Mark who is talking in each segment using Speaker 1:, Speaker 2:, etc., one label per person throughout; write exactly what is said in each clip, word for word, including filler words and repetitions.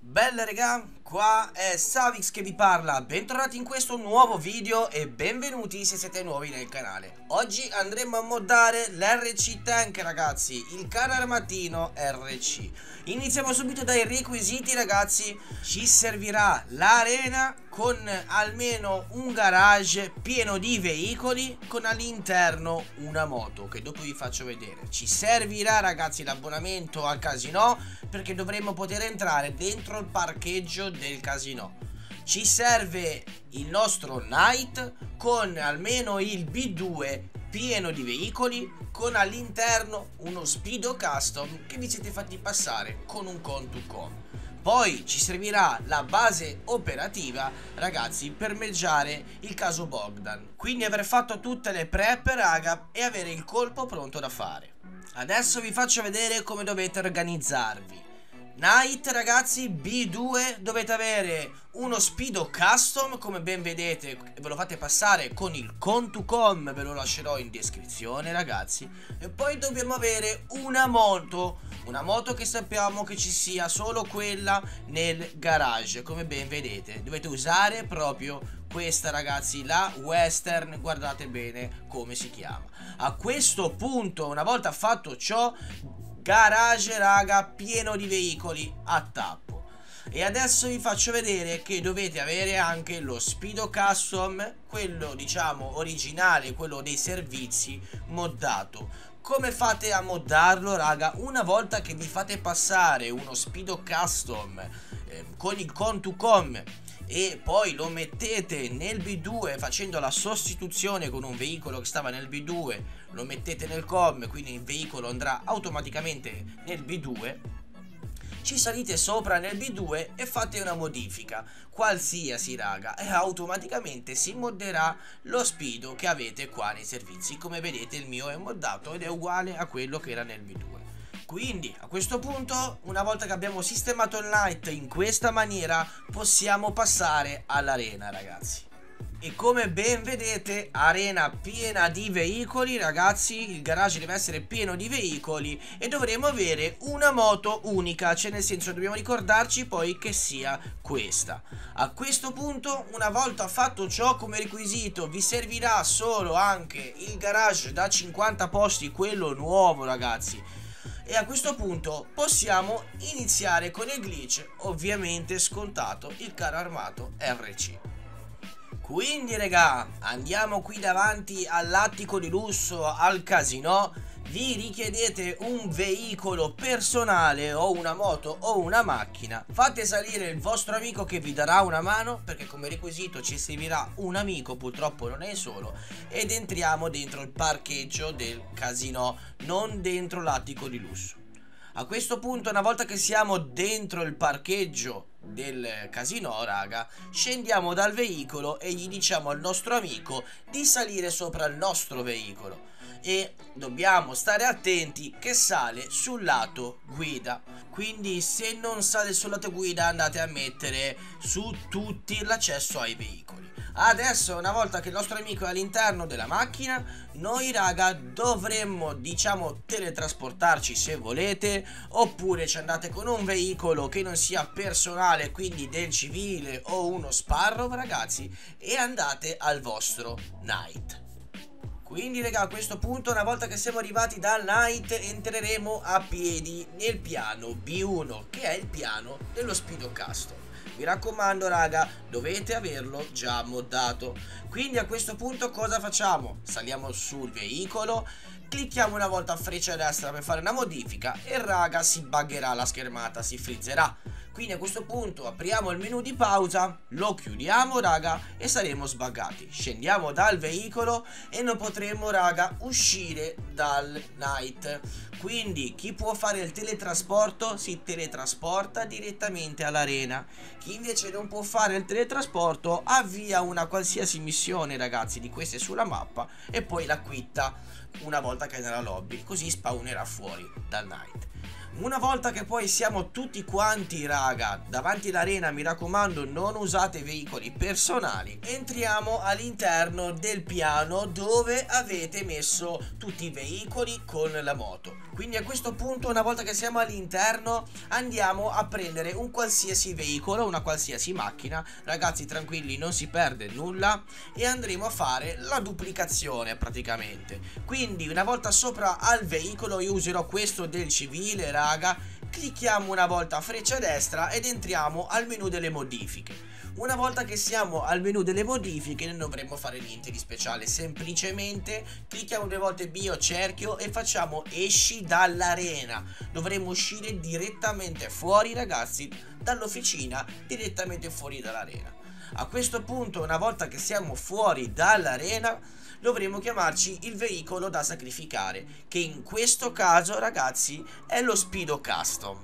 Speaker 1: Bella regà, qua è Savix che vi parla, bentornati in questo nuovo video e benvenuti se siete nuovi nel canale. Oggi andremo a moddare l'R C Tank ragazzi, il carro armatino R C. Iniziamo subito dai requisiti ragazzi, ci servirà l'arena con almeno un garage pieno di veicoli con all'interno una moto che dopo vi faccio vedere. Ci servirà ragazzi l'abbonamento al casino perché dovremo poter entrare dentro il parcheggio del casino. Ci serve il nostro Knight con almeno il B due pieno di veicoli con all'interno uno Speedo Custom che vi siete fatti passare con un con to com. Poi ci servirà la base operativa ragazzi per meggiare il caso Bogdan, quindi aver fatto tutte le prep raga e avere il colpo pronto da fare. Adesso vi faccio vedere come dovete organizzarvi. Knight ragazzi, B due, dovete avere uno Speedo Custom come ben vedete e ve lo fate passare con il con to com, ve lo lascerò in descrizione ragazzi. E poi dobbiamo avere una moto, una moto che sappiamo che ci sia solo quella nel garage come ben vedete. Dovete usare proprio questa ragazzi, la Western, guardate bene come si chiama. A questo punto, una volta fatto ciò, garage raga pieno di veicoli a tappo. E adesso vi faccio vedere che dovete avere anche lo Speedo Custom, quello diciamo originale, quello dei servizi moddato. Come fate a moddarlo raga? Una volta che vi fate passare uno Speedo Custom eh, con il con to com e poi lo mettete nel B due facendo la sostituzione con un veicolo che stava nel B due, lo mettete nel com, quindi il veicolo andrà automaticamente nel B due, ci salite sopra nel B due e fate una modifica qualsiasi raga e automaticamente si modderà lo speedo che avete qua nei servizi. Come vedete il mio è moddato ed è uguale a quello che era nel B due. Quindi a questo punto, una volta che abbiamo sistemato il Knight in questa maniera, possiamo passare all'arena ragazzi. E come ben vedete, arena piena di veicoli ragazzi, il garage deve essere pieno di veicoli e dovremo avere una moto unica, cioè nel senso dobbiamo ricordarci poi che sia questa. A questo punto, una volta fatto ciò, come requisito vi servirà solo anche il garage da cinquanta posti, quello nuovo ragazzi. E a questo punto possiamo iniziare con il glitch, ovviamente scontato il carro armato R C. Quindi regà, andiamo qui davanti all'attico di lusso, al casino, vi richiedete un veicolo personale o una moto o una macchina, fate salire il vostro amico che vi darà una mano perché come requisito ci servirà un amico, purtroppo non è solo, ed entriamo dentro il parcheggio del casino, non dentro l'attico di lusso. A questo punto, una volta che siamo dentro il parcheggio del casino raga, scendiamo dal veicolo e gli diciamo al nostro amico di salire sopra il nostro veicolo e dobbiamo stare attenti che sale sul lato guida, quindi se non sale sul lato guida andate a mettere su tutti l'accesso ai veicoli. Adesso una volta che il nostro amico è all'interno della macchina, noi raga dovremmo diciamo teletrasportarci se volete, oppure ci andate con un veicolo che non sia personale, quindi del civile o uno Sparrow ragazzi, e andate al vostro Knight. Quindi raga, a questo punto, una volta che siamo arrivati dal Knight, entreremo a piedi nel piano B uno, che è il piano dello Speedo Custom. Mi raccomando raga, dovete averlo già moddato. Quindi a questo punto cosa facciamo? Saliamo sul veicolo, clicchiamo una volta a freccia destra per fare una modifica e raga si buggerà la schermata, si frizzerà. Quindi a questo punto apriamo il menu di pausa, lo chiudiamo raga e saremo sbuggati. Scendiamo dal veicolo e non potremo raga uscire dal Knight. Quindi chi può fare il teletrasporto si teletrasporta direttamente all'arena. Chi invece non può fare il teletrasporto avvia una qualsiasi missione ragazzi di queste sulla mappa e poi la quitta una volta che è nella lobby, così spawnerà fuori dal Knight. Una volta che poi siamo tutti quanti, raga, davanti all'arena, mi raccomando, non usate veicoli personali. Entriamo all'interno del piano dove avete messo tutti i veicoli con la moto. Quindi a questo punto, una volta che siamo all'interno, andiamo a prendere un qualsiasi veicolo, una qualsiasi macchina. Ragazzi, tranquilli, non si perde nulla, e andremo a fare la duplicazione praticamente. Quindi una volta sopra al veicolo, io userò questo del civile, raga. Clicchiamo una volta a freccia destra ed entriamo al menu delle modifiche. Una volta che siamo al menu delle modifiche non dovremmo fare niente di speciale, semplicemente clicchiamo due volte B o cerchio e facciamo esci dall'arena. Dovremmo uscire direttamente fuori, ragazzi, dall'officina, direttamente fuori dall'arena. A questo punto, una volta che siamo fuori dall'arena, dovremo chiamarci il veicolo da sacrificare, che in questo caso, ragazzi, è lo Speedo Custom.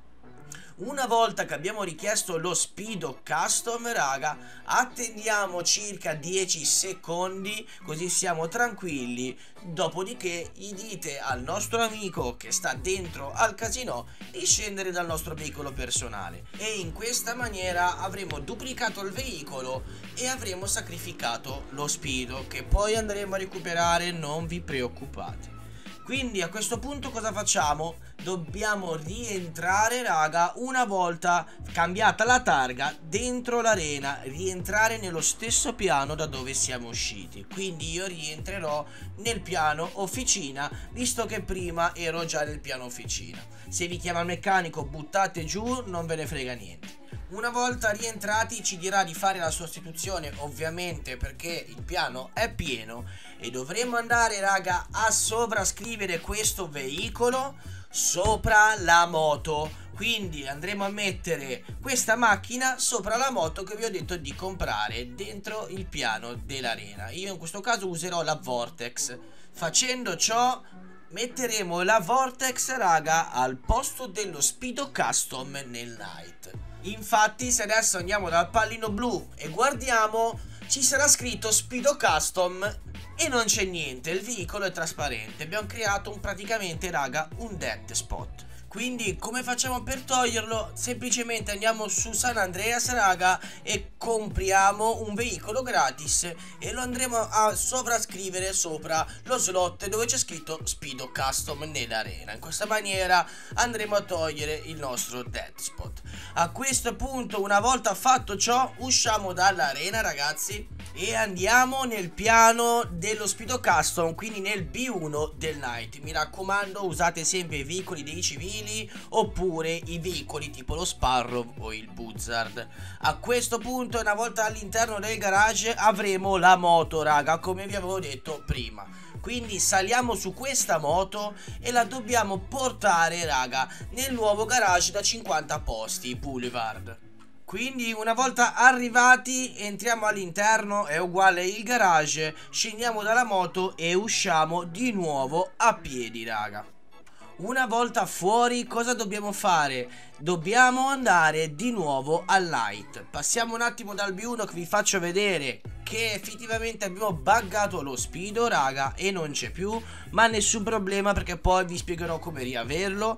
Speaker 1: Una volta che abbiamo richiesto lo Speedo Custom, raga, attendiamo circa dieci secondi, così siamo tranquilli. Dopodiché gli dite al nostro amico che sta dentro al casino di scendere dal nostro veicolo personale, e in questa maniera avremo duplicato il veicolo e avremo sacrificato lo Speedo, che poi andremo a recuperare, non vi preoccupate. Quindi a questo punto cosa facciamo? Dobbiamo rientrare, raga, una volta cambiata la targa dentro l'arena, rientrare nello stesso piano da dove siamo usciti. Quindi io rientrerò nel piano officina, visto che prima ero già nel piano officina. Se vi chiama il meccanico, buttate giù, non ve ne frega niente. Una volta rientrati ci dirà di fare la sostituzione, ovviamente, perché il piano è pieno, e dovremo andare, raga, a sovrascrivere questo veicolo sopra la moto. Quindi andremo a mettere questa macchina sopra la moto che vi ho detto di comprare dentro il piano dell'arena. Io in questo caso userò la Vortex. Facendo ciò metteremo la Vortex, raga, al posto dello Speedo Custom nel Night. Infatti, se adesso andiamo dal pallino blu e guardiamo, ci sarà scritto Speedo Custom e non c'è niente, il veicolo è trasparente. Abbiamo creato un, praticamente, raga, un dead spot. Quindi come facciamo per toglierlo? Semplicemente andiamo su San Andreas, raga, e compriamo un veicolo gratis e lo andremo a sovrascrivere sopra lo slot dove c'è scritto Speedo Custom nell'arena. In questa maniera andremo a togliere il nostro dead spot. A questo punto, una volta fatto ciò, usciamo dall'arena, ragazzi, e andiamo nel piano dello Speedo Custom, quindi nel B uno del Night. Mi raccomando, usate sempre i veicoli dei civili oppure i veicoli tipo lo Sparrow o il Buzzard. A questo punto, una volta all'interno del garage, avremo la moto, raga, come vi avevo detto prima. Quindi saliamo su questa moto e la dobbiamo portare, raga, nel nuovo garage da cinquanta posti, Boulevard. Quindi una volta arrivati entriamo all'interno, è uguale il garage, scendiamo dalla moto e usciamo di nuovo a piedi, raga. Una volta fuori cosa dobbiamo fare? Dobbiamo andare di nuovo al Light. Passiamo un attimo dal B uno che vi faccio vedere che effettivamente abbiamo buggato lo Speedo, raga, e non c'è più, ma nessun problema perché poi vi spiegherò come riaverlo.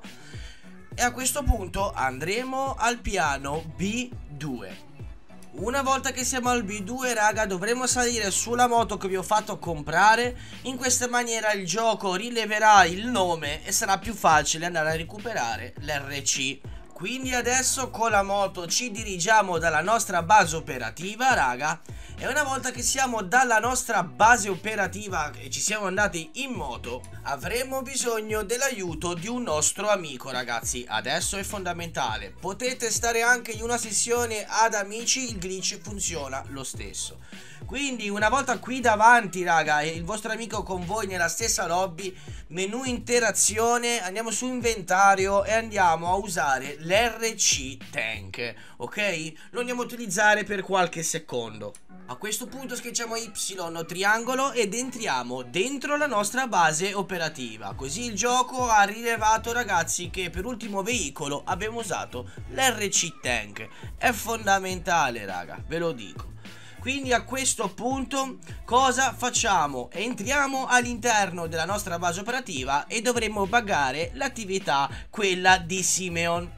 Speaker 1: E a questo punto andremo al piano B due. Una volta che siamo al B due, raga, dovremo salire sulla moto che vi ho fatto comprare. In questa maniera il gioco rileverà il nome e sarà più facile andare a recuperare l'R C. Quindi adesso con la moto ci dirigiamo dalla nostra base operativa, raga. E una volta che siamo dalla nostra base operativa e ci siamo andati in moto, avremo bisogno dell'aiuto di un nostro amico, ragazzi. Adesso è fondamentale. Potete stare anche in una sessione ad amici, il glitch funziona lo stesso. Quindi una volta qui davanti, raga, e il vostro amico con voi nella stessa lobby, menu interazione, andiamo su inventario e andiamo a usare l'R C Tank, ok? Lo andiamo a utilizzare per qualche secondo. A questo punto schiacciamo Y triangolo ed entriamo dentro la nostra base operativa. Così il gioco ha rilevato, ragazzi, che per ultimo veicolo abbiamo usato l'R C Tank. È fondamentale, raga, ve lo dico. Quindi a questo punto cosa facciamo? Entriamo all'interno della nostra base operativa e dovremo pagare l'attività, quella di Simeon.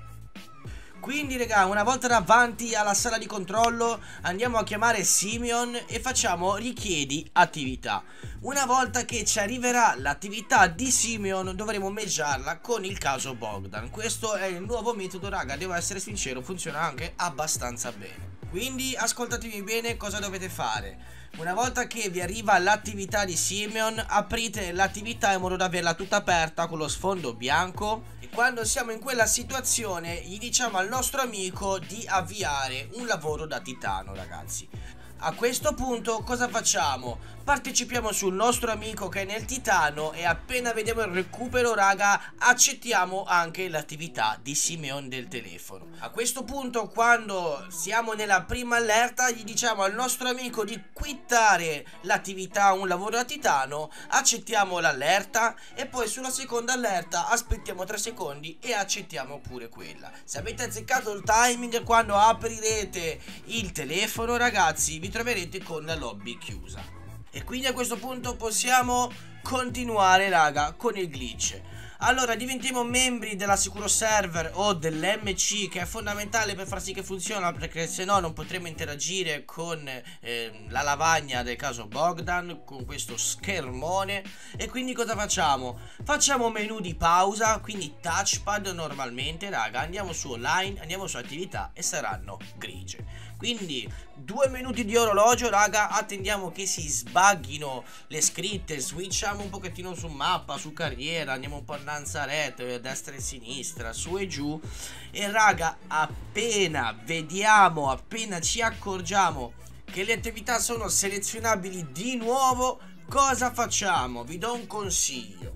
Speaker 1: Quindi raga, una volta davanti alla sala di controllo andiamo a chiamare Simeon e facciamo richiedi attività. Una volta che ci arriverà l'attività di Simeon dovremo meggiarla con il caso Bogdan. Questo è il nuovo metodo raga, devo essere sincero, funziona anche abbastanza bene. Quindi ascoltatemi bene cosa dovete fare. Una volta che vi arriva l'attività di Simeon, aprite l'attività in modo da averla tutta aperta con lo sfondo bianco. E quando siamo in quella situazione gli diciamo al nostro amico di avviare un lavoro da titano, ragazzi. A questo punto cosa facciamo? Partecipiamo sul nostro amico che è nel titano e appena vediamo il recupero raga accettiamo anche l'attività di Simeon del telefono. A questo punto quando siamo nella prima allerta gli diciamo al nostro amico di quittare l'attività un lavoro da titano, accettiamo l'allerta e poi sulla seconda allerta aspettiamo tre secondi e accettiamo pure quella. Se avete azzeccato il timing quando aprirete il telefono ragazzi vi troverete con la lobby chiusa. E quindi a questo punto possiamo continuare raga con il glitch. Allora diventiamo membri della Sicuro Server o dell'M C, che è fondamentale per far sì che funziona, perché se no non potremo interagire con eh, la lavagna del caso Bogdan, con questo schermone. E quindi cosa facciamo? Facciamo menu di pausa, quindi touchpad normalmente raga, andiamo su online, andiamo su attività e saranno grigie. Quindi due minuti di orologio raga, attendiamo che si sbagghino le scritte, switchiamo un pochettino su mappa, su carriera, andiamo un po' a Nanzaret, destra e sinistra, su e giù. E raga, appena vediamo, appena ci accorgiamo che le attività sono selezionabili di nuovo, cosa facciamo? Vi do un consiglio.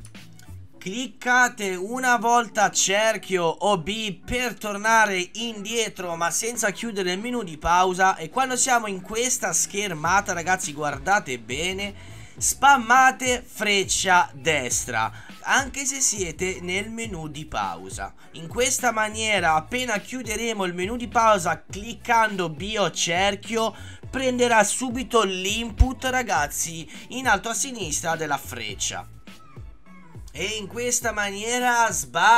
Speaker 1: Cliccate una volta cerchio o B per tornare indietro ma senza chiudere il menu di pausa, e quando siamo in questa schermata ragazzi guardate bene, spammate freccia destra anche se siete nel menu di pausa. In questa maniera appena chiuderemo il menu di pausa cliccando B o cerchio prenderà subito l'input ragazzi in alto a sinistra della freccia. E in questa maniera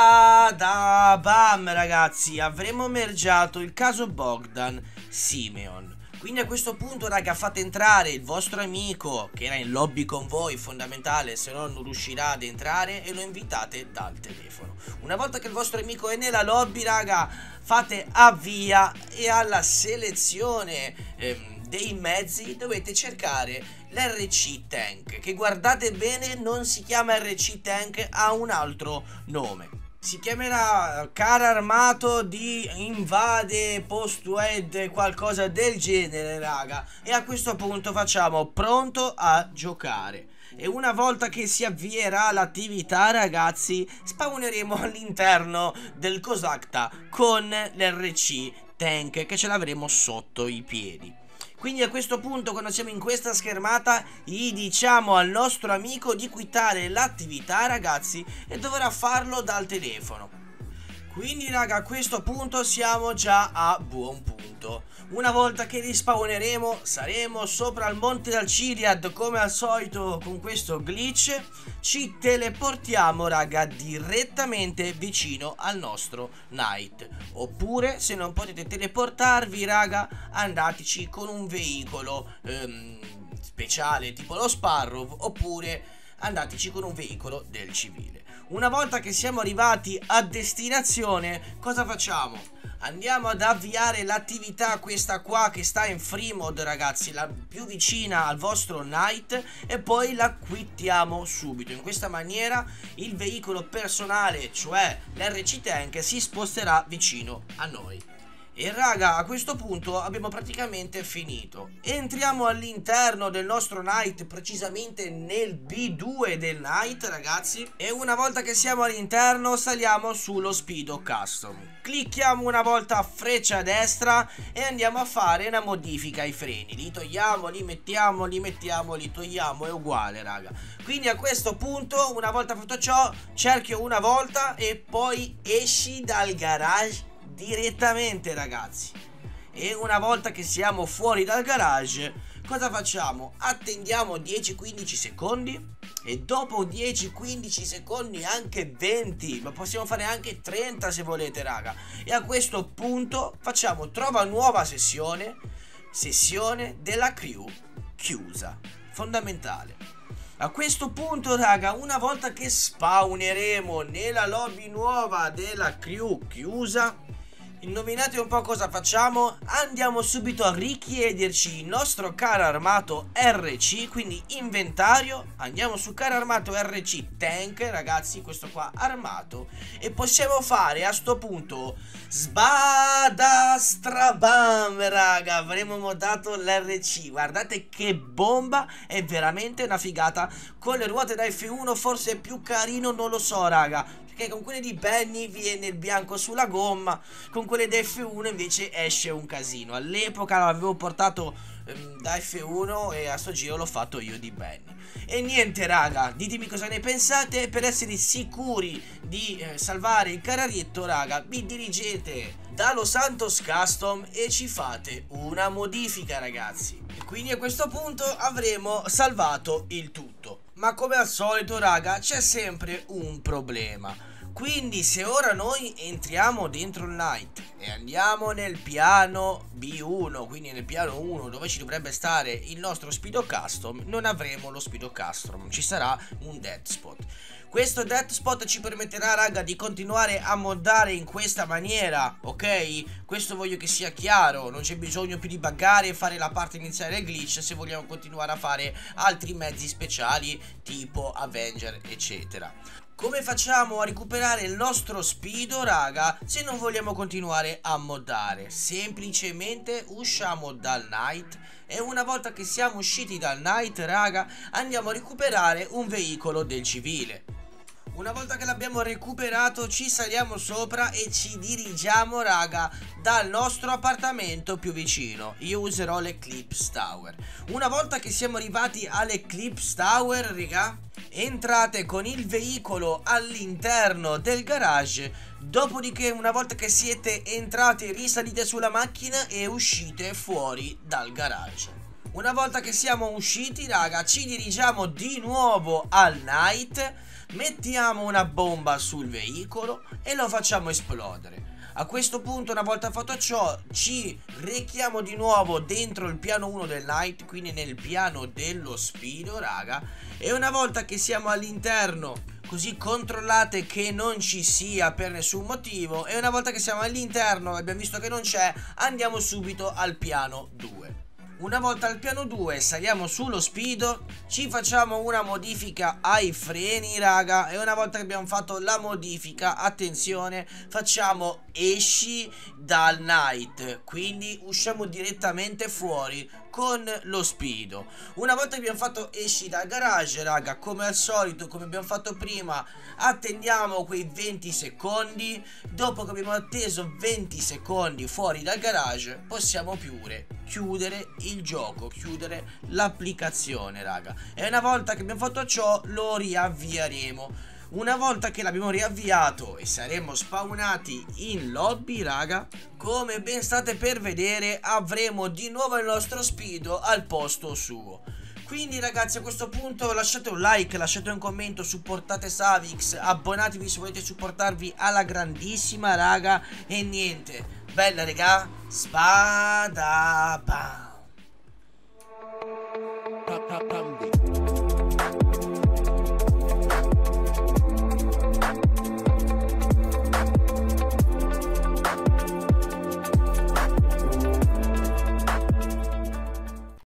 Speaker 1: sbada bam ragazzi avremo mergiato il caso Bogdan Simeon. Quindi a questo punto raga fate entrare il vostro amico che era in lobby con voi, fondamentale, se no non riuscirà ad entrare, e lo invitate dal telefono. Una volta che il vostro amico è nella lobby raga fate avvia e alla selezione ehm, dei mezzi dovete cercare l'R C Tank, che guardate bene non si chiama R C Tank, ha un altro nome. Si chiamerà cara armato di invade post-wed, qualcosa del genere raga. E a questo punto facciamo pronto a giocare. E una volta che si avvierà l'attività ragazzi spawneremo all'interno del Cosacta con l'R C Tank che ce l'avremo sotto i piedi. Quindi a questo punto quando siamo in questa schermata gli diciamo al nostro amico di quittare l'attività ragazzi e dovrà farlo dal telefono. Quindi raga a questo punto siamo già a buon punto. Una volta che rispawneremo saremo sopra il monte d'Alciriad come al solito con questo glitch. Ci teleportiamo raga direttamente vicino al nostro Knight. Oppure se non potete teleportarvi raga andateci con un veicolo ehm, speciale tipo lo Sparrow, oppure andateci con un veicolo del civile. Una volta che siamo arrivati a destinazione cosa facciamo? Andiamo ad avviare l'attività questa qua che sta in free mode ragazzi, la più vicina al vostro Knight, e poi la quittiamo subito. In questa maniera il veicolo personale, cioè l'R C Tank, si sposterà vicino a noi. E raga a questo punto abbiamo praticamente finito. Entriamo all'interno del nostro Knight, precisamente nel B due del Knight ragazzi. E una volta che siamo all'interno saliamo sullo Speedo Custom. Clicchiamo una volta a freccia destra e andiamo a fare una modifica ai freni. Li togliamo, li mettiamo, li mettiamo, li togliamo, è uguale raga. Quindi a questo punto una volta fatto ciò cerchio una volta e poi esci dal garage direttamente ragazzi. E una volta che siamo fuori dal garage, cosa facciamo? Attendiamo dieci quindici secondi e dopo dieci quindici secondi anche venti, ma possiamo fare anche trenta se volete raga. E a questo punto facciamo trova nuova sessione, sessione della crew chiusa, fondamentale. A questo punto raga, una volta che spawneremo nella lobby nuova della crew chiusa, indovinate un po' cosa facciamo? Andiamo subito a richiederci il nostro carro armato R C, quindi inventario, andiamo sul carro armato R C tank, ragazzi, questo qua armato, e possiamo fare a sto punto sbada strabam, raga, avremo modato l'R C, guardate che bomba, è veramente una figata, con le ruote da F uno forse è più carino, non lo so raga, che con quelle di Benny viene il bianco sulla gomma, con quelle da F uno invece esce un casino. All'epoca l'avevo portato ehm, da F uno e a sto giro l'ho fatto io di Benny. E niente raga, ditemi cosa ne pensate. Per essere sicuri di eh, salvare il cararietto raga, vi dirigete da Los Santos Custom e ci fate una modifica ragazzi. E quindi a questo punto avremo salvato il tutto. Ma come al solito raga, c'è sempre un problema. Quindi se ora noi entriamo dentro il night e andiamo nel piano B uno, quindi nel piano uno dove ci dovrebbe stare il nostro Speedo Custom, non avremo lo Speedo Custom, ci sarà un dead spot. Questo dead spot ci permetterà raga di continuare a moddare in questa maniera, ok? Questo voglio che sia chiaro, non c'è bisogno più di buggare e fare la parte iniziale del glitch se vogliamo continuare a fare altri mezzi speciali tipo Avenger eccetera. Come facciamo a recuperare il nostro speedo raga se non vogliamo continuare a moddare? Semplicemente usciamo dal night e una volta che siamo usciti dal night raga andiamo a recuperare un veicolo del civile. Una volta che l'abbiamo recuperato ci saliamo sopra e ci dirigiamo raga dal nostro appartamento più vicino. Io userò l'Eclipse Tower. Una volta che siamo arrivati all'Eclipse Tower raga, entrate con il veicolo all'interno del garage. Dopodiché una volta che siete entrati risalite sulla macchina e uscite fuori dal garage. Una volta che siamo usciti raga ci dirigiamo di nuovo al night, mettiamo una bomba sul veicolo e lo facciamo esplodere. A questo punto una volta fatto ciò ci rechiamo di nuovo dentro il piano uno del night, quindi nel piano dello speedo raga, e una volta che siamo all'interno così controllate che non ci sia per nessun motivo, e una volta che siamo all'interno e abbiamo visto che non c'è andiamo subito al piano due. Una volta al piano due saliamo sullo speedo, ci facciamo una modifica ai freni raga, e una volta che abbiamo fatto la modifica, attenzione, facciamo esci dal night, quindi usciamo direttamente fuori con lo speedo. Una volta che abbiamo fatto esci dal garage raga, come al solito, come abbiamo fatto prima, attendiamo quei venti secondi. Dopo che abbiamo atteso venti secondi fuori dal garage possiamo pure chiudere il gioco, chiudere l'applicazione raga, e una volta che abbiamo fatto ciò lo riavvieremo. Una volta che l'abbiamo riavviato e saremo spawnati in lobby raga, come ben state per vedere avremo di nuovo il nostro speedo al posto suo. Quindi ragazzi a questo punto lasciate un like, lasciate un commento, supportate Savix, abbonatevi se volete supportarvi alla grandissima raga, e niente, bella raga, spada bam.